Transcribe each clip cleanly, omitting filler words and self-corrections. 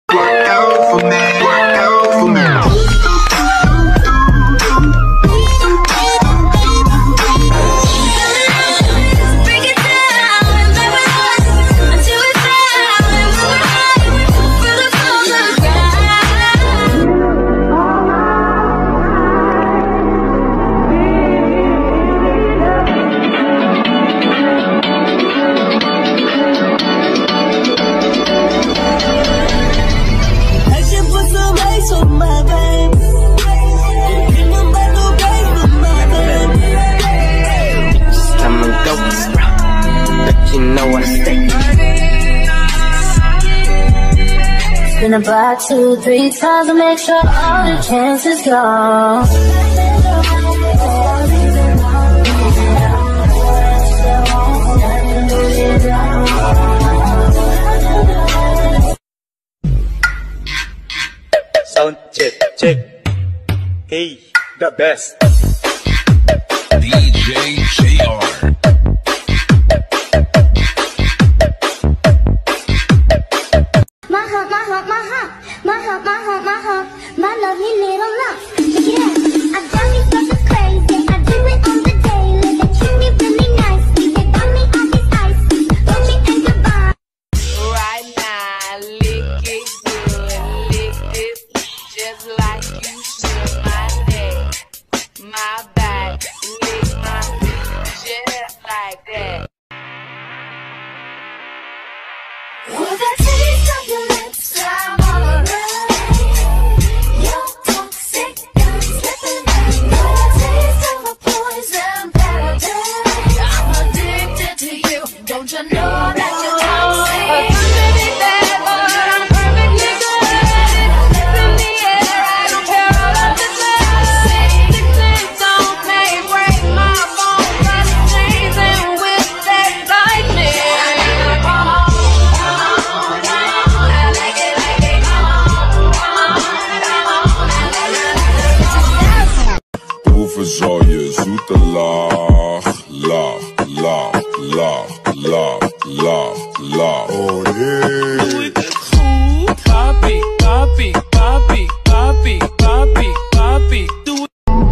Work out for me, work out for me. Spin about 2-3 times to make sure all the chances go. Sound check, check. Hey, the best. DJ JR. My lovely little love. Yeah, I got me something crazy. I do it on the daily. They treat me really nicely. They got me on this ice. Don't me and goodbye. Right now, lick it good, lick this just like you should. My neck, my back, lick my feet just like that. With the taste of your lips, I'm all around. You're toxic, I'm slipping. With the taste of a poison paradise. I'm addicted to you. Don't you know that you're toxic? I'm pretty bad, but I'm perfectly good. Lips in the air, I don't care all of the time. Sixes don't make break my bones. I'm chasing with that lightning. Verzorg je zoete lach, lach, lach, lach, lach, lach, lach. Oh yeah. Doe ik het goed? Papi, papi, papi, papi, papi, papi. Doe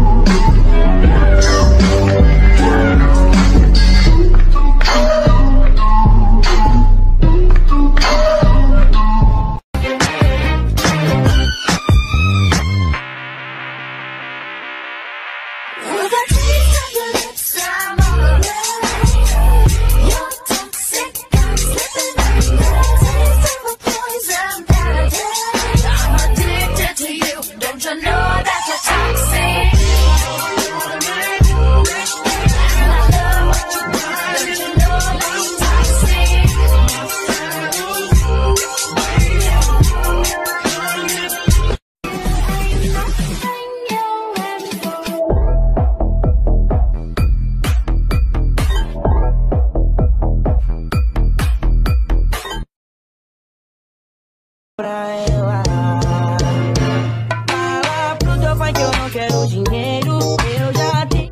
With the taste of your lips, I'm all around. You're toxic, I'm slipping. With the taste of a poison paradise. I'm addicted to you. Don't you know that you're toxic? And I love what you do. Don't you know that you're toxic? Fala pro teu pai que eu não quero dinheiro, eu já tenho.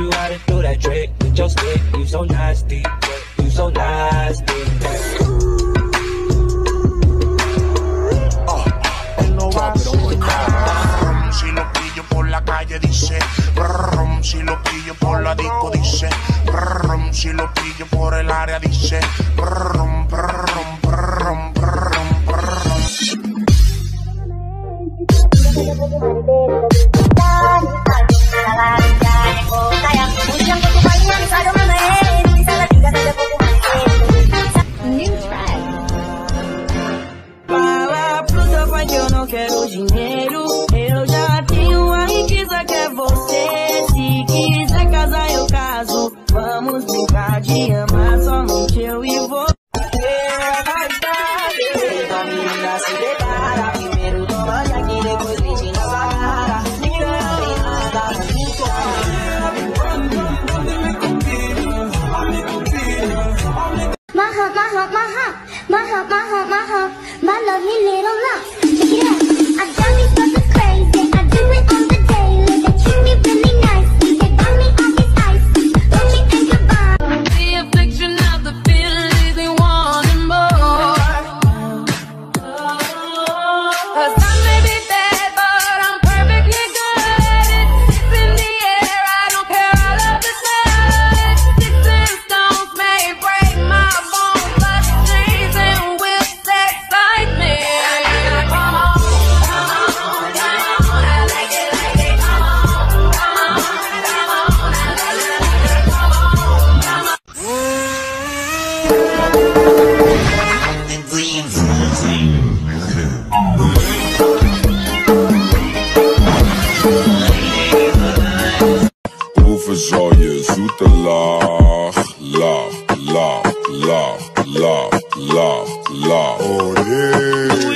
you how to do that trick with your stick. You so nasty, you so nasty. Si lo pillo por la calle dice brum, si lo pillo por la disco dice brum, si lo pillo por el área dice brum, brum, brum, brum, brum. Fala pro teu pai que eu não quero dinheiro. Eu já tenho a riqueza que é você. Se quiser casar eu caso. Vamos brincar de amar somente eu e você. A menina se prepara. Primeiro toma aqui, depois beijinho na sua cara. My lovely little love. Check it out. I got these brothers crazy. I do it on the daily. They treat me really nicely. They buy me all this ice. Don't you think goodbye? The affliction of the feelings they wanting more. 'Cause I may be bad, but I'm perfectly good. It's in the air, I don't care, I love the sun. Sticks and stones may break my bones, but chains and whips excite me. Come on, come on, come on, I like it, come on, come on, come on, I like it, come on, come on. Hoeveel zal je zoete lach, lach, lach, lach, lach, lach, lach. Oh nee.